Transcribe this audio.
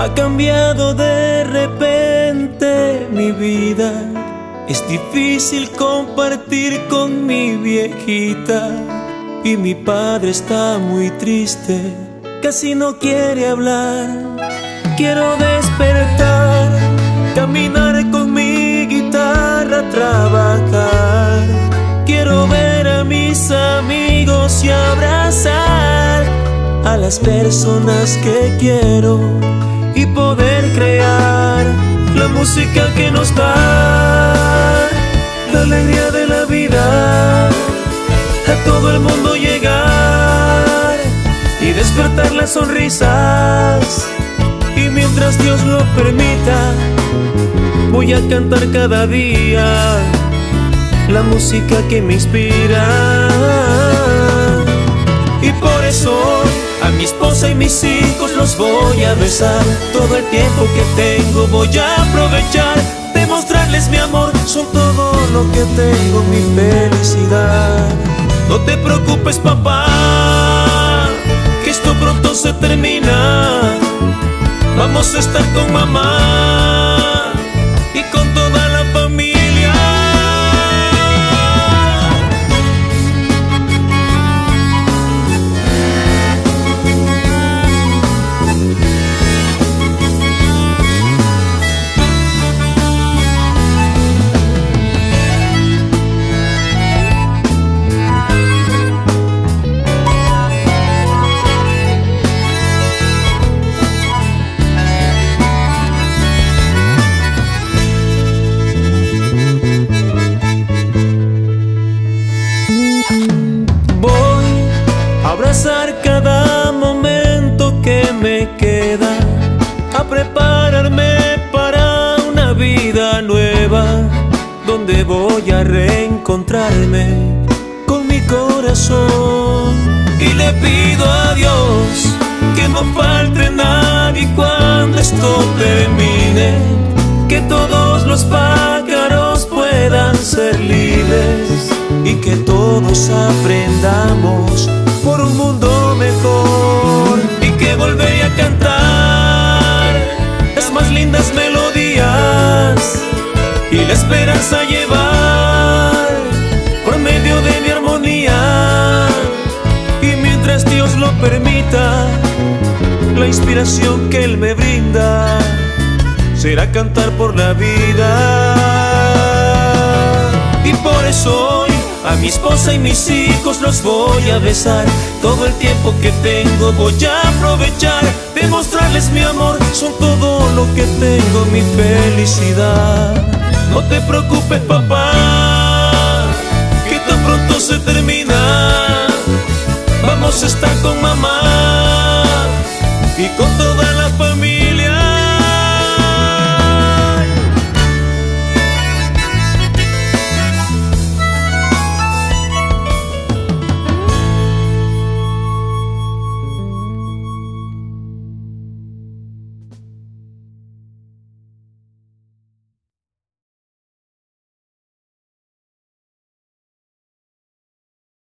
Ha cambiado de repente mi vida. Es difícil compartir con mi viejita. Y mi padre está muy triste, casi no quiere hablar. Quiero despertar, caminar con mi guitarra, trabajar. Quiero ver a mis amigos y abrazar a las personas que quiero y poder crear la música que nos da la alegría de la vida, a todo el mundo llegar y despertar las sonrisas. Y mientras Dios lo permita, voy a cantar cada día la música que me inspira. Y por eso a mi esposa y mis hijos los voy a besar. Todo el tiempo que tengo voy a aprovechar, demostrarles mi amor, son todo lo que tengo, mi felicidad. No te preocupes, papá, que esto pronto se termina. Vamos a estar con mamá y con toda la familia. Abrazar cada momento que me queda, a prepararme para una vida nueva, donde voy a reencontrarme con mi corazón. Y le pido a Dios que no falte nadie cuando esto termine, que todos los pájaros puedan ser libres y que todos aprendamos por un mundo mejor, y que volveré a cantar las más lindas melodías y la esperanza llevar por medio de mi armonía. Y mientras Dios lo permita, la inspiración que Él me brinda será cantar por la vida. Y por eso hoy a mi esposa y mis hijos los voy a besar. Todo el tiempo que tengo voy a aprovechar, demostrarles mi amor, son todo lo que tengo, mi felicidad. No te preocupes, papá, que tan pronto se termina.